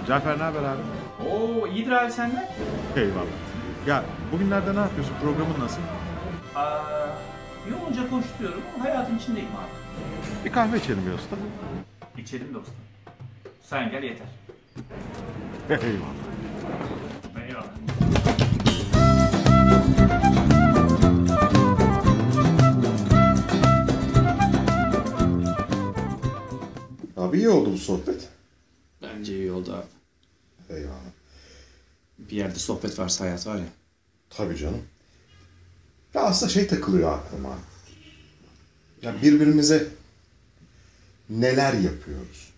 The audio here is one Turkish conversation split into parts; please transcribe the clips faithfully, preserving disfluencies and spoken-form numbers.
Cafer ne haber abi? Oo iyidir abi senden. Eyvallah. Ya bugünlerde ne yapıyorsun? Programın nasıl? Aa, yoğunca koşturuyorum ama hayatın içindeyim abi. Bir kahve içelim ya usta. İçelim dostum. Sen gel yeter. Eyvallah. Eyvallah. Abi iyi oldu bu sohbet. Bence iyi oldu abi. Eyvallah. Bir yerde sohbet varsa hayat var ya. Tabii canım. Ya aslında şey takılıyor aklıma. Ya birbirimize neler yapıyoruz?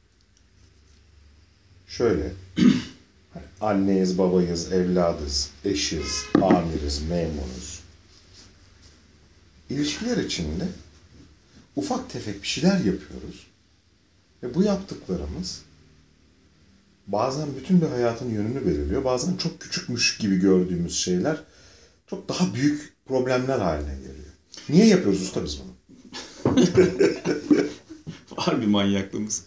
Şöyle. Hani anneyiz, babayız, evladız, eşiz, amiriz, memuruz. İlişkiler içinde ufak tefek bir şeyler yapıyoruz. Ve bu yaptıklarımız bazen bütün bir hayatın yönünü belirliyor. Bazen çok küçükmüş gibi gördüğümüz şeyler çok daha büyük problemler haline geliyor. Niye yapıyoruz usta biz bunu? Var bir manyaklığımız.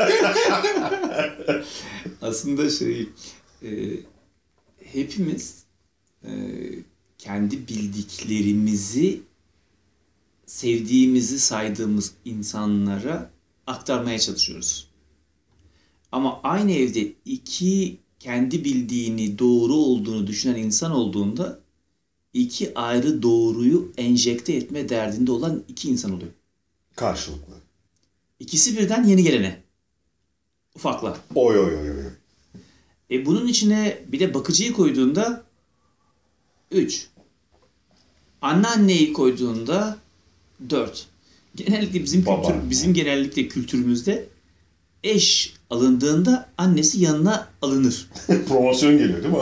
Aslında şey, e, hepimiz e, kendi bildiklerimizi sevdiğimizi saydığımız insanlara aktarmaya çalışıyoruz. Ama aynı evde iki kendi bildiğini doğru olduğunu düşünen insan olduğunda iki ayrı doğruyu enjekte etme derdinde olan iki insan oluyor. Karşılıklı. İkisi birden yeni gelene. Ufakla. Oy oy oy oy. E bunun içine bir de bakıcıyı koyduğunda üç. Anneanneyi koyduğunda dört. Genellikle bizim Baba. kültür, bizim genellikle kültürümüzde eş alındığında annesi yanına alınır. Promosyon geliyor değil mi?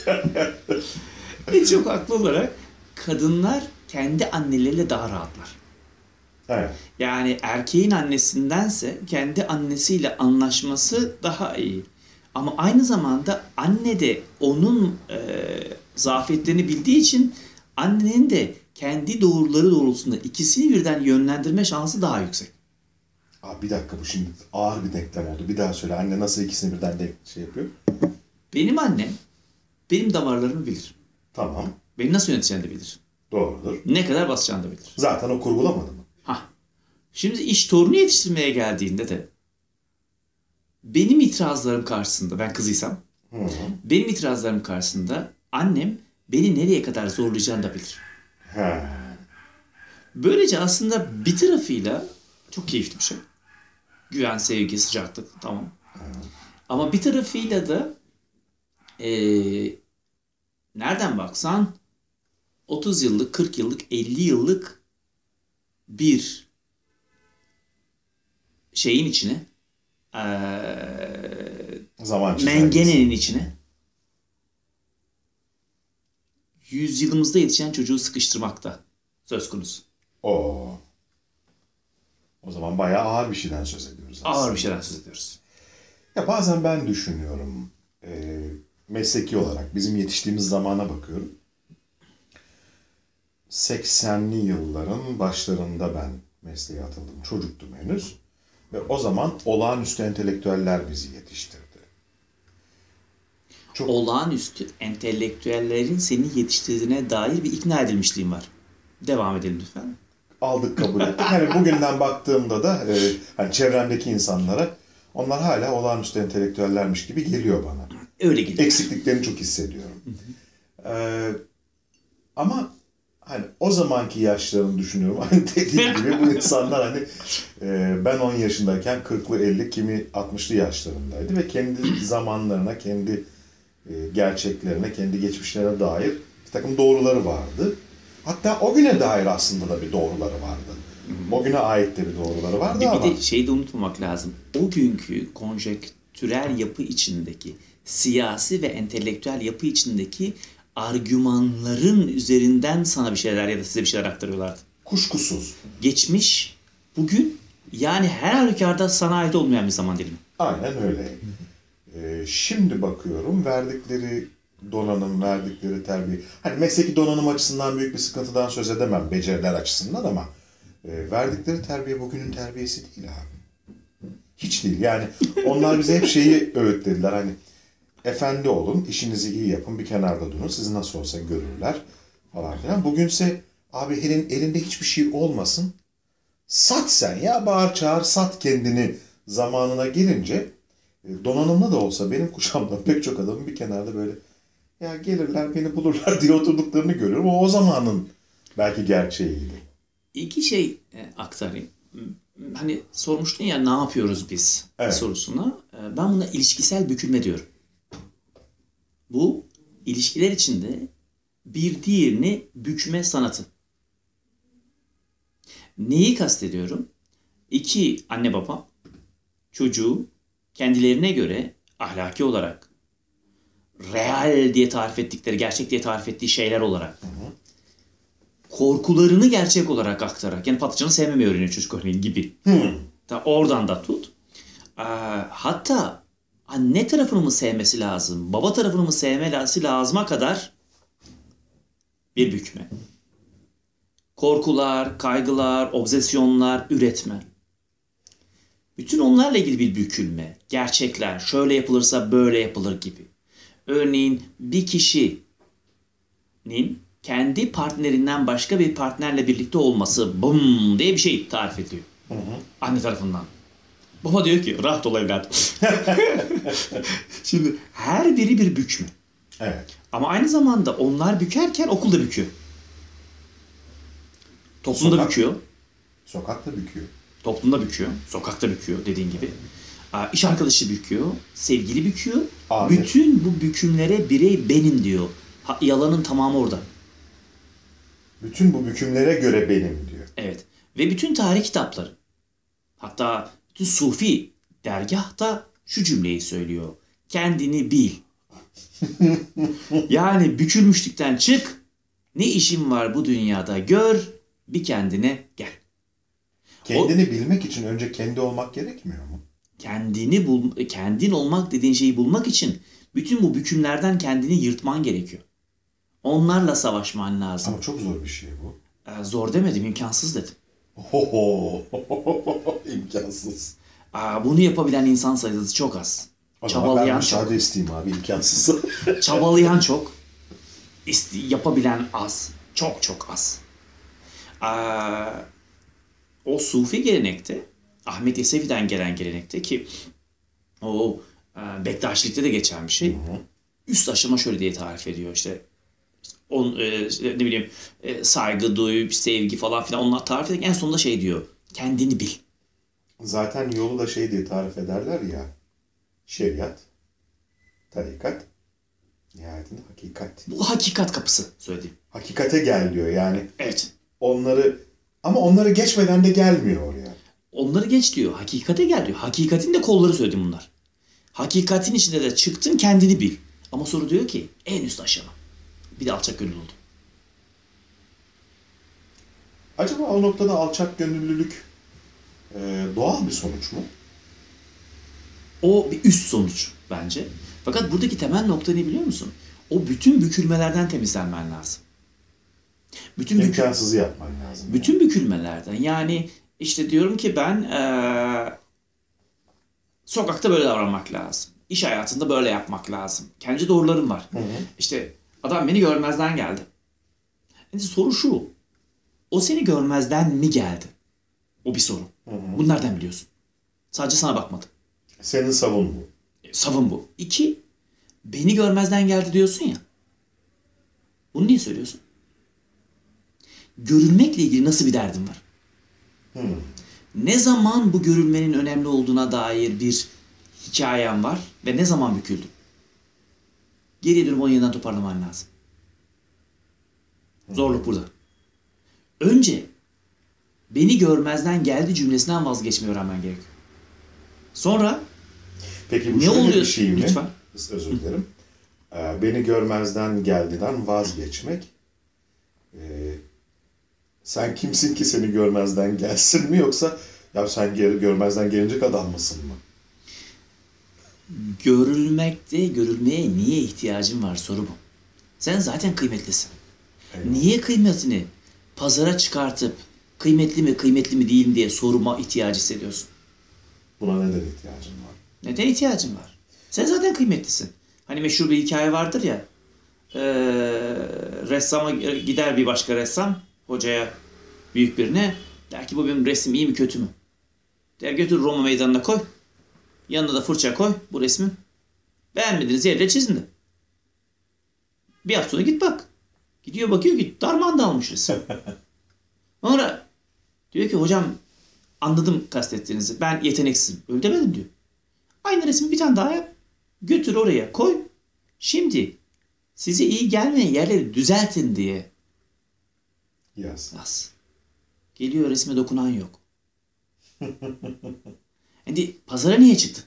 Ve çok haklı olarak kadınlar kendi anneleriyle daha rahatlar. Evet. Yani erkeğin annesindense kendi annesiyle anlaşması daha iyi. Ama aynı zamanda anne de onun e, zafiyetlerini bildiği için annenin de kendi doğruları doğrultusunda ikisini birden yönlendirme şansı daha yüksek. Abi bir dakika bu şimdi ağır bir denklem oldu. Bir daha söyle. Anne nasıl ikisini birden de şey yapıyor? Benim annem benim damarlarımı bilir. Tamam. Beni nasıl yöneteceğini de bilir. Doğrudur. Ne kadar basacağını da bilir. Zaten o kurgulamadı mı? Hah. Şimdi iş torunu yetiştirmeye geldiğinde de benim itirazlarım karşısında, ben kızıysam, Hı hı. benim itirazlarım karşısında annem beni nereye kadar zorlayacağını da bilir. He. Böylece aslında bir tarafıyla çok keyifli bir şey. Güven, sevgi, sıcaklık, tamam. Ama bir tarafıyla da ee, nereden baksan otuz yıllık, kırk yıllık, elli yıllık bir şeyin içine ee, Zaman çizelgesi. mengenenin içine yüzyılımızda yetişen çocuğu sıkıştırmakta söz konusu. Oo. O zaman bayağı ağır bir şeyden söz ediyoruz aslında. Ağır bir şeyden söz ediyoruz. Ya bazen ben düşünüyorum. E, mesleki olarak bizim yetiştiğimiz zamana bakıyorum. seksenli yılların başlarında ben mesleğe atıldım. Çocuktum henüz. Ve o zaman olağanüstü entelektüeller bizi yetiştirdi. Çok... Olağanüstü entelektüellerin seni yetiştirdiğine dair bir ikna edilmişliğim var. Devam edelim lütfen. Aldık, kabul ettik. Hani bugünden baktığımda da e, hani çevremdeki insanlara onlar hala olağanüstü entelektüellermiş gibi geliyor bana. Öyle geliyor. Eksikliklerini çok hissediyorum. Ee, ama hani o zamanki yaşlarını düşünüyorum. Hani dediğim gibi bu insanlar hani e, ben on yaşındayken kırklı elli kimi altmışlı yaşlarındaydı ve kendi zamanlarına, kendi e, gerçeklerine, kendi geçmişlerine dair bir takım doğruları vardı. Hatta o güne dair aslında da bir doğruları vardı. O güne ait de bir doğruları vardı Bir, ama... bir de şeyi de unutmamak lazım. O günkü konjektürel yapı içindeki, siyasi ve entelektüel yapı içindeki argümanların üzerinden sana bir şeyler ya da size bir şeyler aktarıyorlardı. Kuşkusuz. Geçmiş, bugün, yani her halükarda sana ait olmayan bir zaman dilimi. Aynen öyle. Ee, şimdi bakıyorum verdikleri donanım, verdikleri terbiye... Hani mesleki donanım açısından büyük bir sıkıntıdan söz edemem, beceriler açısından ama... E, verdikleri terbiye bugünün terbiyesi değil abi. Hiç değil. Yani onlar bize hep şeyi öğütlediler. Hani efendi olun, işinizi iyi yapın, bir kenarda durun. Sizi nasıl olsa görürler falan filan. Bugünse abi elin, elinde hiçbir şey olmasın. Sat sen ya, bağır çağır, sat kendini zamanına gelince. Donanımlı da olsa benim kuşamdan pek çok adamın bir kenarda böyle ya gelirler beni bulurlar diye oturduklarını görüyorum. O o zamanın belki gerçeğiydi. İki şey e, aktarayım. Hani sormuştun ya ne yapıyoruz biz Evet. sorusuna. E, ben buna ilişkisel bükülme diyorum. Bu ilişkiler içinde bir diğerini bükme sanatı. Neyi kastediyorum? İki anne baba çocuğu kendilerine göre ahlaki olarak real diye tarif ettikleri, gerçek diye tarif ettiği şeyler olarak Hı hı. korkularını gerçek olarak aktararak, yani patlıcanı sevmemeyi öğreniyor çocuk örneğin gibi. Hmm. Ta oradan da tut. Ee, hatta anne tarafını mı sevmesi lazım, baba tarafını mı sevmesi lazıma kadar bir bükme. Korkular, kaygılar, obsesyonlar üretme. Bütün onlarla ilgili bir bükülme. Gerçekler, şöyle yapılırsa böyle yapılır gibi. Örneğin bir kişinin kendi partnerinden başka bir partnerle birlikte olması bum diye bir şey tarif ediyor. Hı hı. Anne tarafından. Baba diyor ki rahat ol evladım. Şimdi her biri bir bükme. Evet. Ama aynı zamanda onlar bükerken okul da büküyor. Toplumda Sokak. büküyor. Sokakta büküyor. Toplumda büküyor. Sokakta büküyor dediğin gibi. Aa, İş arkadaşı büküyor. Sevgili büküyor. Abi. Bütün bu bükümlere birey benim diyor. Ha, yalanın tamamı orada. Bütün bu bükümlere göre benim diyor. Evet. Ve bütün tarih kitapları. Hatta bütün Sufi dergahta şu cümleyi söylüyor. Kendini bil. Yani bükülmüşlükten çık. Ne işin var bu dünyada gör. Bir kendine gel. Kendini bilmek için önce kendi olmak gerekmiyor mu? Kendini bul, kendin olmak dediğin şeyi bulmak için bütün bu bükümlerden kendini yırtman gerekiyor. Onlarla savaşman lazım. Ama çok zor bir şey bu. Ee, zor demedim, imkansız dedim. Hoho. İmkansız. Aa, bunu yapabilen insan sayısı çok az. O zaman ben Çabalayan müsaade çok. isteyeyim abi, imkansız. Çabalayan çok. İste- yapabilen az. Çok çok az. Aa, o Sufi gelenekte, Ahmet Yesevi'den gelen gelenekte ki o e, Bektaşilikte de geçen bir şey. Hı hı. Üst aşama şöyle diye tarif ediyor işte. On, e, ne bileyim e, saygı, duy, sevgi falan filan onlar tarif ederken en sonunda şey diyor. Kendini bil. Zaten yolu da şey diye tarif ederler ya. Şeriat, tarikat, nihayetinde hakikat. Bu hakikat kapısı söylediğim. Hakikate gel diyor yani. Evet. Onları ama onları geçmeden de gelmiyor oraya. Onları geç diyor. Hakikate gel diyor. Hakikatin de kolları söyledim bunlar. Hakikatin içinde de çıktın kendini bil. Ama soru diyor ki en üst aşama. Bir de alçak gönüllü oldum. Acaba o noktada alçak gönüllülük e, doğal bir sonuç mu? O bir üst sonuç bence. Fakat buradaki temel nokta ne biliyor musun? O bütün bükülmelerden temizlenmen lazım. Bütün bükül- İmkansızı yapman lazım. bütün bükülmelerden. Yani işte diyorum ki ben eee, sokakta böyle davranmak lazım. İş hayatında böyle yapmak lazım. Kendi doğrularım var. Hı hı. İşte adam beni görmezden geldi. Yani soru şu. O seni görmezden mi geldi? O bir soru. Hı hı. Bunu nereden biliyorsun? Sadece sana bakmadı. Senin savun bu. E, Savun bu. İki, beni görmezden geldi diyorsun ya. Bunu niye söylüyorsun? Görülmekle ilgili nasıl bir derdin var? Hı. Ne zaman bu görülmenin önemli olduğuna dair bir hikayen var ve ne zaman büküldün? Geriye dönüp onu yeniden toparlaman lazım. Zorluk burada. Önce beni görmezden geldi cümlesinden vazgeçmeyi öğrenmen gerekiyor. Sonra Peki bu ne şöyle oluyor? bir şey mi? Lütfen. Özür dilerim. Ee, beni görmezden geldiden vazgeçmek. Ee, sen kimsin ki seni görmezden gelsin mi, yoksa ya sen geri görmezden gelecek adam mısın mı? görülmekte görülmeye niye ihtiyacın var soru bu. Sen zaten kıymetlisin. Eyvallah. Niye kıymetini pazara çıkartıp kıymetli mi kıymetli mi değil mi diye sorma ihtiyacı hissediyorsun? Buna neden ihtiyacın var? Neden ihtiyacın var? Sen zaten kıymetlisin. Hani meşhur bir hikaye vardır ya. Ee, ressama gider bir başka ressam hocaya, büyük birine, der ki bu benim resim iyi mi kötü mü? Der götür Roma meydanına koy. Yanına da fırça koy bu resmi. Beğenmediğiniz yerle çizin de. Bir hafta sonra git bak. Gidiyor bakıyor ki darman dağılmış resim. Sonra diyor ki hocam anladım kastettiğinizi. Ben yeteneksizim. Öyle demedim diyor. Aynı resmi bir tane daha yap. Götür oraya koy. Şimdi size iyi gelmeyen yerleri düzeltin diye. Yaz. Yaz. Geliyor resme dokunan yok. Şimdi pazara niye çıktın?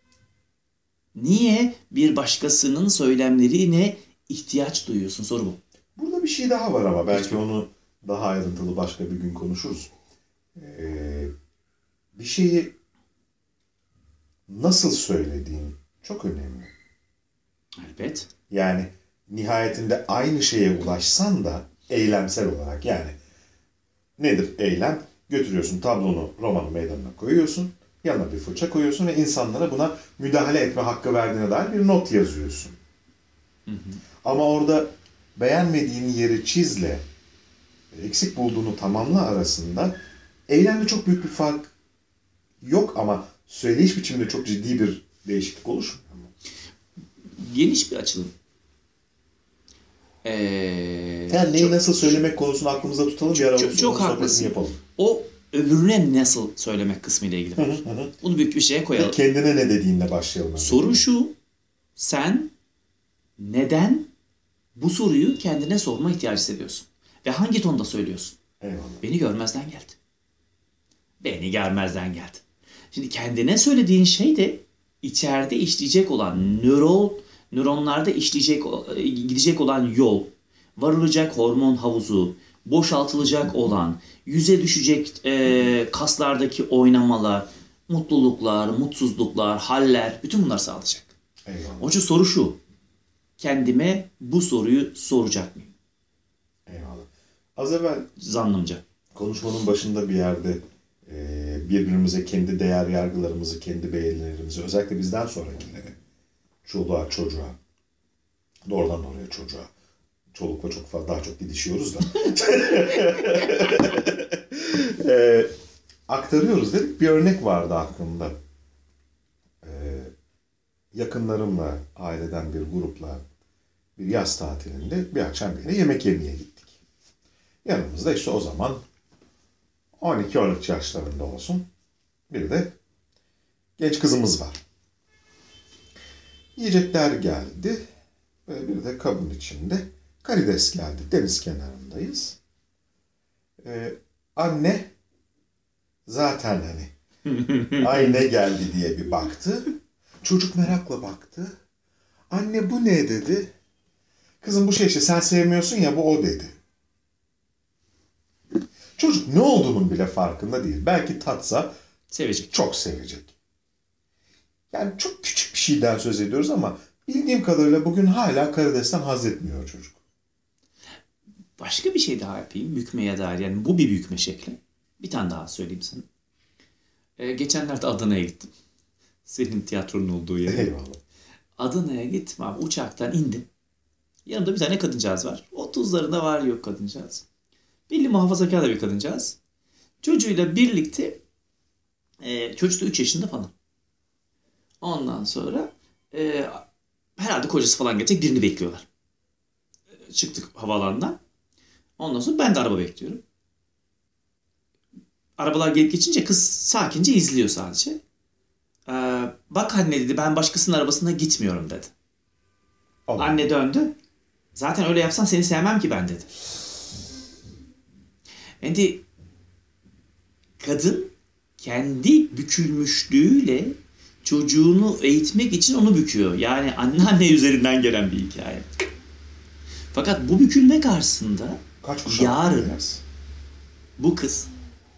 Niye bir başkasının söylemlerine ihtiyaç duyuyorsun? Soru bu. Burada bir şey daha var ama belki onu daha ayrıntılı başka bir gün konuşuruz. Ee, bir şeyi nasıl söylediğin çok önemli. Elbet. Yani nihayetinde aynı şeye ulaşsan da eylemsel olarak yani nedir eylem? Götürüyorsun tablonu romanın meydanına koyuyorsun. Yanına bir fırça koyuyorsun ve insanlara buna müdahale etme hakkı verdiğine dair bir not yazıyorsun. Hı hı. Ama orada beğenmediğin yeri çizle, eksik bulduğunu tamamla arasında eylemde çok büyük bir fark yok ama söyleyiş biçiminde çok ciddi bir değişiklik oluşmuyor mu? Geniş bir açılım. Ee, Yani neyi çok, nasıl söylemek konusunu aklımızda tutalım. Bir ara çok, çok haklısın. Yapalım. O öbürüne nasıl söylemek kısmı ile ilgili. Bunu büyük bir şeye koyalım. Ve kendine ne dediğinle başlayalım. Soru şu, sen neden bu soruyu kendine sorma ihtiyacı hissediyorsun? Ve hangi tonda söylüyorsun? Eyvallah. Beni görmezden geldi. Beni görmezden geldi. Şimdi kendine söylediğin şey de içeride işleyecek olan nöron, nöronlarda işleyecek, gidecek olan yol, varılacak hormon havuzu, boşaltılacak olan, yüze düşecek e, kaslardaki oynamalar, mutluluklar, mutsuzluklar, haller, bütün bunlar sağlayacak. Eyvallah. Onun için soru şu, kendime bu soruyu soracak mıyım? Eyvallah. Az evvel Zannımca. konuşmanın başında bir yerde e, birbirimize kendi değer yargılarımızı, kendi beğenilerimizi, özellikle bizden sonrakileri, çoluğa, çocuğa, doğrudan oraya çocuğa, çolukla çok fazla daha çok gidişiyoruz da e, aktarıyoruz dedik. Bir örnek vardı aklımda. E, yakınlarımla, aileden bir grupla bir yaz tatilinde bir akşam bir yere yemek yemeye gittik. Yanımızda işte o zaman on iki on üç yaşlarında olsun bir de genç kızımız var. Yiyecekler geldi ve bir de kabın içinde karides geldi. Deniz kenarındayız. Ee, anne zaten hani ay ne geldi diye bir baktı. Çocuk merakla baktı. Anne bu ne dedi. Kızım bu şey işte sen sevmiyorsun ya bu o dedi. Çocuk ne olduğunun bile farkında değil. Belki tatsa Sevecek. çok sevecek. Yani çok küçük bir şeyden söz ediyoruz ama bildiğim kadarıyla bugün hala karidesten haz etmiyor çocuk. Başka bir şey daha yapayım. Bükmeye dair. Yani bu bir bükme şekli. Bir tane daha söyleyeyim sana. Ee, geçenlerde Adana'ya gittim. Senin tiyatronun olduğu yere. Eyvallah. Adana'ya gittim abi. Uçaktan indim. Yanımda bir tane kadıncağız var. otuzlarında var yok kadıncağız. Belli muhafazakar da bir kadıncağız. Çocuğuyla birlikte e, çocuk da üç yaşında falan. Ondan sonra e, herhalde kocası falan gelecek, birini bekliyorlar. E, çıktık havaalanından. Ondan sonra ben de araba bekliyorum. Arabalar gelip geçince kız sakince izliyor sadece. E, bak anne dedi, ben başkasının arabasına gitmiyorum dedi. Allah. Anne döndü. Zaten öyle yapsan seni sevmem ki ben dedi. Yani kadın kendi bükülmüşlüğüyle çocuğunu eğitmek için onu büküyor. Yani anneanne üzerinden gelen bir hikaye. Fakat bu bükülme karşısında Kaç kuşak yarın biraz? bu kız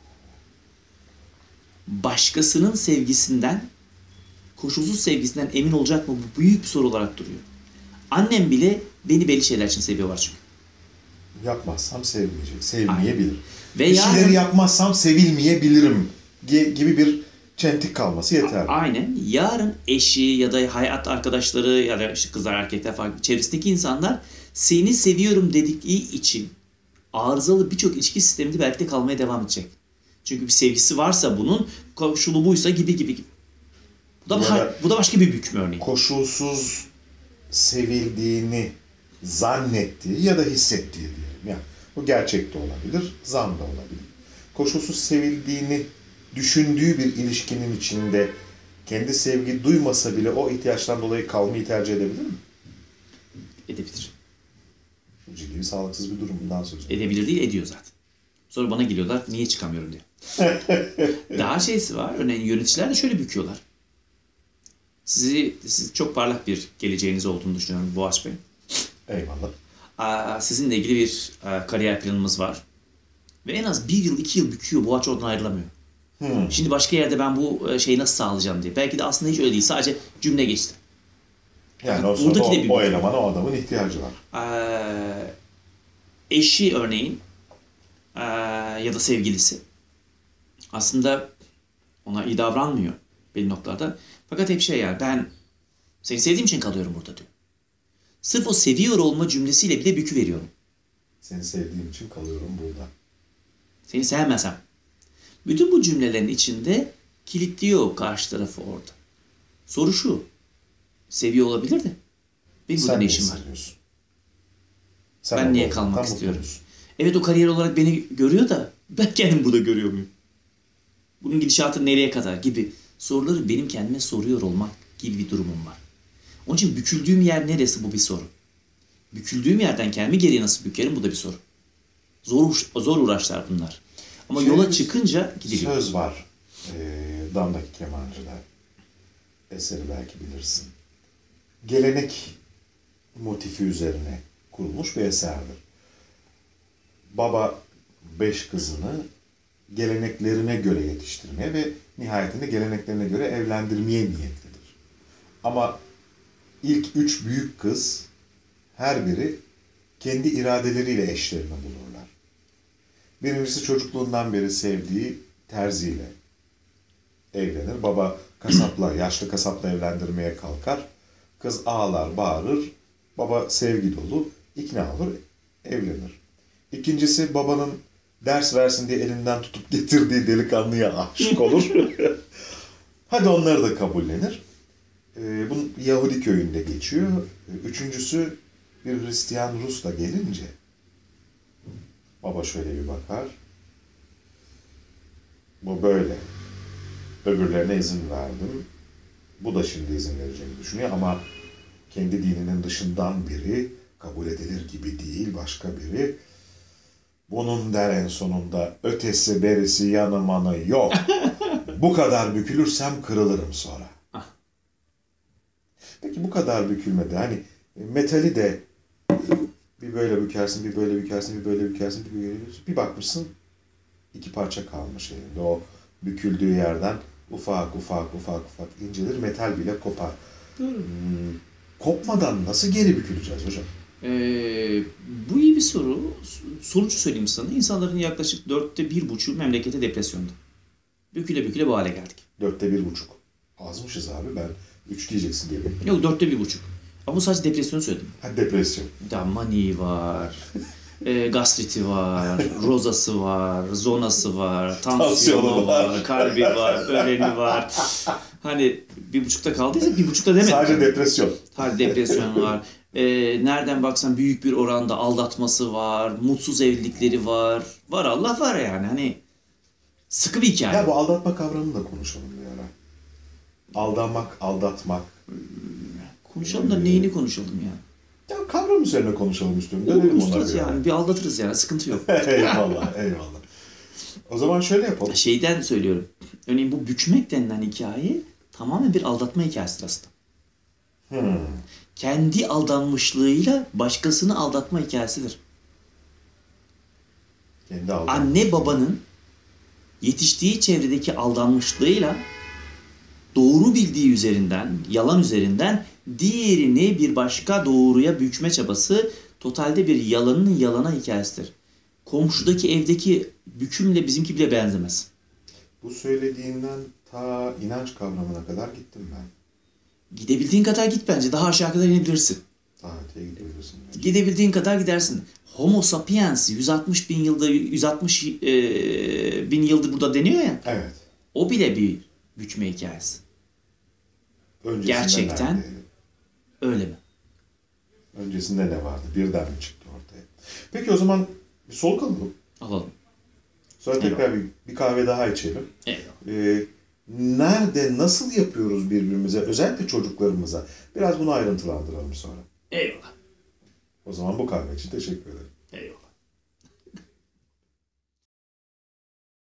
başkasının sevgisinden, koşulsuz sevgisinden emin olacak mı? Bu büyük bir soru olarak duruyor. Annem bile beni belli şeyler için seviyorlar çünkü. Yapmazsam sevmeyecek, sevmeyebilir. Ve bir yarın... şeyleri yapmazsam sevilmeyebilirim gibi bir çentik kalması yeterli. Aynen. Yarın eşi ya da hayat arkadaşları ya da işte kızlar erkekler farklı çevresindeki insanlar seni seviyorum dedikleri için arızalı birçok ilişki sisteminde belki de kalmaya devam edecek. Çünkü bir sevgisi varsa bunun koşulu buysa gibi gibi gibi. Bu da, Ya bu da başka bir bükme örneği. Koşulsuz sevildiğini zannettiği ya da hissettiği diyelim. Yani bu gerçek de olabilir, zan da olabilir. Koşulsuz sevildiğini düşündüğü bir ilişkinin içinde kendi sevgi duymasa bile o ihtiyaçtan dolayı kalmayı tercih edebilir mi? Edebilir. Ciddi bir sağlıksız bir durumdan söz ediyoruz. Edebilir değil, ediyor zaten. Sonra bana geliyorlar, niye çıkamıyorum diye. Daha şeysi var, örneğin yöneticiler de şöyle büküyorlar. Sizi, siz çok parlak bir geleceğiniz olduğunu düşünüyorum Boğaç Bey. Eyvallah. Aa, sizinle ilgili bir a, kariyer planımız var. Ve en az bir yıl, iki yıl büküyor, Boğaç oradan ayrılamıyor. Hmm. Şimdi başka yerde ben bu e, şeyi nasıl sağlayacağım diye. Belki de aslında hiç öyle değil, sadece cümle geçti. Yani o, Buradaki o, de bir- o elemana o adamın ihtiyacı var. Ee, eşi örneğin ee, ya da sevgilisi aslında ona iyi davranmıyor belli noktalarda. Fakat hep şey yani ben seni sevdiğim için kalıyorum burada diyor. Sırf o seviyor olma cümlesiyle bile bükü veriyorum. Seni sevdiğim için kalıyorum burada. Seni sevmesem. Bütün bu cümlelerin içinde kilitliyor karşı tarafı orada. Soru şu. Seviyor olabilir de. Benim burada Sen ne ne işim var? hissediyorsun? Sen Ben orada niye olmaktan kalmak mutlu istiyorum? musun? Evet o kariyer olarak beni görüyor da ben kendim burada görüyor muyum? Bunun gidişatı nereye kadar gibi soruları benim kendime soruyor olmak gibi bir durumum var. Onun için büküldüğüm yer neresi bu bir soru. Büküldüğüm yerden kendimi geriye nasıl bükerim bu da bir soru. Zor, zor uğraşlar bunlar. Ama Şöyle yola bir çıkınca gidiliyor. Söz var. E, Damdaki Kemancı'da. Eseri belki bilirsin. Gelenek motifi üzerine kurulmuş bir eserdir. Baba beş kızını geleneklerine göre yetiştirmeye ve nihayetinde geleneklerine göre evlendirmeye niyetlidir. Ama ilk üç büyük kız her biri kendi iradeleriyle eşlerini bulurlar. Birincisi çocukluğundan beri sevdiği terziyle evlenir. Baba kasapla, yaşlı kasapla evlendirmeye kalkar. Kız ağlar, bağırır. Baba sevgi dolu, ikna olur, evlenir. İkincisi babanın ders versin diye elinden tutup getirdiği delikanlıya aşık olur. Hadi onları da kabullenir. Ee, bunun Yahudi köyünde geçiyor. Üçüncüsü bir Hristiyan Rus'la gelince baba şöyle bir bakar. Bu böyle. Öbürlerine izin verdim. Bu da şimdi izin vereceğini düşünüyor ama kendi dininin dışından biri, kabul edilir gibi değil başka biri. Bunun der en sonunda ötesi berisi yanı manı yok. Bu kadar bükülürsem kırılırım sonra. Peki bu kadar bükülmedi. Hani metali de bir böyle bükersin, bir böyle bükersin, bir böyle bükersin, bir böyle bükersin. Bir bakmışsın iki parça kalmış elinde. O büküldüğü yerden ufak ufak ufak ufak incelir, metal bile kopar. Doğru. Hmm, kopmadan nasıl geri büküleceğiz hocam? Ee, bu iyi bir soru. Sonucu söyleyeyim sana. İnsanların yaklaşık dörtte bir buçuğu memlekete depresyonda. Büküle büküle bu hale geldik. Dörtte bir buçuk. Azmışız abi, ben üç diyeceksin diye bekliyorum. Yok dörtte bir buçuk. Ama bu sadece depresyonu söyledim. Ha, depresyon. Da mani var, e, gastriti var, rozası var, zonası var, tansiyonu Tansiyonu var, var. kalbi var, öleni var. Hani bir buçukta kaldıysa bir buçukta demedim. Sadece depresyon. Hadi depresyon var. E, nereden baksan büyük bir oranda aldatması var, mutsuz evlilikleri var. Var Allah var yani hani sıkı bir hikaye. Ya bu aldatma kavramını da konuşalım bir ara. Aldanmak, aldatmak. Konuşalım da neyini konuşalım ya. Ya kavram üzerine konuşalım istiyorum. Yok, Dönelim ona ustas bir ara. yani bir aldatırız yani sıkıntı yok. Eyvallah, eyvallah. O zaman şöyle yapalım. Şeyden söylüyorum. Örneğin bu bükmek denilen hikaye tamamen bir aldatma hikayesi aslında. Hmm. Kendi aldanmışlığıyla başkasını aldatma hikayesidir. Kendi aldanmak. Anne babanın yetiştiği çevredeki aldanmışlığıyla doğru bildiği üzerinden, yalan üzerinden diğerini bir başka doğruya bükme çabası totalde bir yalanın yalana hikayesidir. Komşudaki evdeki bükümle bizimki bile benzemez. Bu söylediğinden ta inanç kavramına kadar gittim ben. Gidebildiğin kadar git bence. Daha aşağı kadar inebilirsin. Daha öteye gidebilirsin. Gidebildiğin kadar gidersin. Homo sapiens yüz altmış bin yılda yüz altmış e, bin yıldır burada deniyor ya. Evet. O bile bir büyütme hikayesi. Öncesinde Gerçekten neredeydi? öyle mi? Öncesinde ne vardı? Birden mi çıktı ortaya? Peki o zaman bir soluk alalım. Alalım. Sonra tekrar bir, bir kahve daha içelim. Eyvallah. Ee, nerede, nasıl yapıyoruz birbirimize, özellikle çocuklarımıza? Biraz bunu ayrıntılandıralım sonra. Eyvallah. O zaman bu kahve için teşekkür ederim.